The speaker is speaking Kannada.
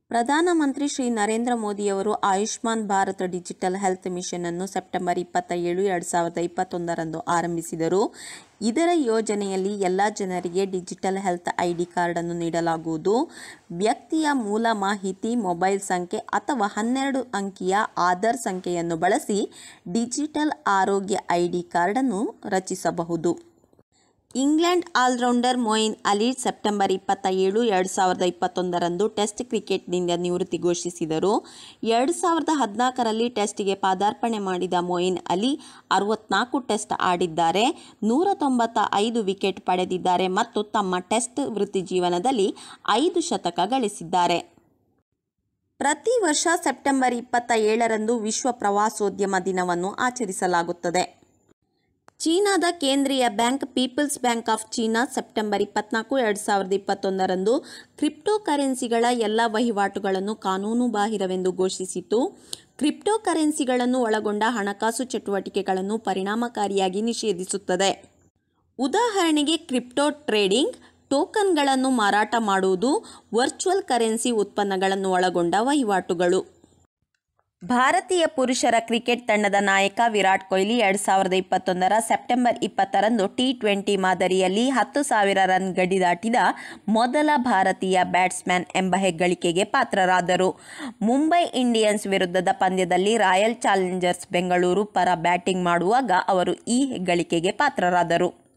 ಪ್ರಧಾನಮಂತ್ರಿ ಶ್ರೀ ನರೇಂದ್ರ ಮೋದಿಯವರು Ayushman Bharat digital health mission ಅನ್ನು ಸೆಪ್ಟೆಂಬರ್ 27, 2021ರಂದು ಆರಂಭಿಸಿದರು. ಇದರ ಯೋಜನೆಯಲ್ಲಿ ಎಲ್ಲ ಜನರಿಗೆ ಡಿಜಿಟಲ್ ಹೆಲ್ತ್ ID ಕಾರ್ಡ್ ಅನ್ನು ನೀಡಲಾಗುವುದು. ವ್ಯಕ್ತಿಯ ಮೂಲ ಮಾಹಿತಿ, ಮೊಬೈಲ್ ಸಂಖ್ಯೆ ಅಥವಾ 12 ಅಂಕಿಯ ಆಧಾರ್ ಸಂಖ್ಯೆಯನ್ನು ಬಳಸಿ ಡಿಜಿಟಲ್ ಆರೋಗ್ಯ ID ಕಾರ್ಡ್ ಅನ್ನು ರಚಿಸಬಹುದು. England all-rounder Moeen Ali September 27, 2021ರಂದು ಟೆಸ್ಟ್ ಕ್ರಿಕೆಟ್ನಿಂದ ನಿವೃತ್ತಿ ಘೋಷಿಸಿದರು. 2014ರಲ್ಲಿ ಟೆಸ್ಟ್ಗೆ ಪಾದಾರ್ಪಣೆ ಮಾಡಿದ ಮೊಯಿನ್ ಅಲಿ 64 ಟೆಸ್ಟ್ ಆಡಿದ್ದಾರೆ, 195 ವಿಕೆಟ್ ಪಡೆದಿದ್ದಾರೆ ಮತ್ತು ತಮ್ಮ ಟೆಸ್ಟ್ ವೃತ್ತಿಜೀವನದಲ್ಲಿ 5 ಶತಕ ಗಳಿಸಿದ್ದಾರೆ. ಪ್ರತಿ ವರ್ಷ ಸೆಪ್ಟೆಂಬರ್ 27ರಂದು ವಿಶ್ವ ಪ್ರವಾಸೋದ್ಯಮ ದಿನವನ್ನು ಆಚರಿಸಲಾಗುತ್ತದೆ. ಚೀನಾದ ಕೇಂದ್ರೀಯ bank People's bank of China September 24, 2021ರಂದು ಕ್ರಿಪ್ಟೋಕರೆನ್ಸಿಗಳ ಎಲ್ಲ ವಹಿವಾಟುಗಳನ್ನು ಕಾನೂನುಬಾಹಿರವೆಂದು ಘೋಷಿಸಿತು. ಕ್ರಿಪ್ಟೋಕರೆನ್ಸಿಗಳನ್ನು ಒಳಗೊಂಡ ಹಣಕಾಸು ಚಟುವಟಿಕೆಗಳನ್ನು ಪರಿಣಾಮಕಾರಿಯಾಗಿ ನಿಷೇಧಿಸುತ್ತದೆ. ಉದಾಹರಣೆಗೆ ಕ್ರಿಪ್ಟೋ ಟ್ರೇಡಿಂಗ್, ಟೋಕನ್ಗಳನ್ನು ಮಾರಾಟ ಮಾಡುವುದು, ವರ್ಚುವಲ್ ಕರೆನ್ಸಿ ಉತ್ಪನ್ನಗಳನ್ನು ಒಳಗೊಂಡ ವಹಿವಾಟುಗಳು. ಭಾರತೀಯ ಪುರುಷರ ಕ್ರಿಕೆಟ್ ತಂಡದ ನಾಯಕ ವಿರಾಟ್ ಕೊಹ್ಲಿ 2021ರ ಸೆಪ್ಟೆಂಬರ್ 20ರಂದು T20 ಮಾದರಿಯಲ್ಲಿ 10,000 ರನ್ ಗಡಿ ದಾಟಿದ ಮೊದಲ ಭಾರತೀಯ ಬ್ಯಾಟ್ಸ್ಮನ್ ಎಂಬ ಹೆಗ್ಗಳಿಕೆಗೆ ಪಾತ್ರರಾದರು. ಮುಂಬೈ ಇಂಡಿಯನ್ಸ್ ವಿರುದ್ಧದ ಪಂದ್ಯದಲ್ಲಿ ರಾಯಲ್ ಚಾಲೆಂಜರ್ಸ್ ಬೆಂಗಳೂರು ಪರ ಬ್ಯಾಟಿಂಗ್ ಮಾಡುವಾಗ ಅವರು ಈ ಹೆಗ್ಗಳಿಕೆಗೆ ಪಾತ್ರರಾದರು.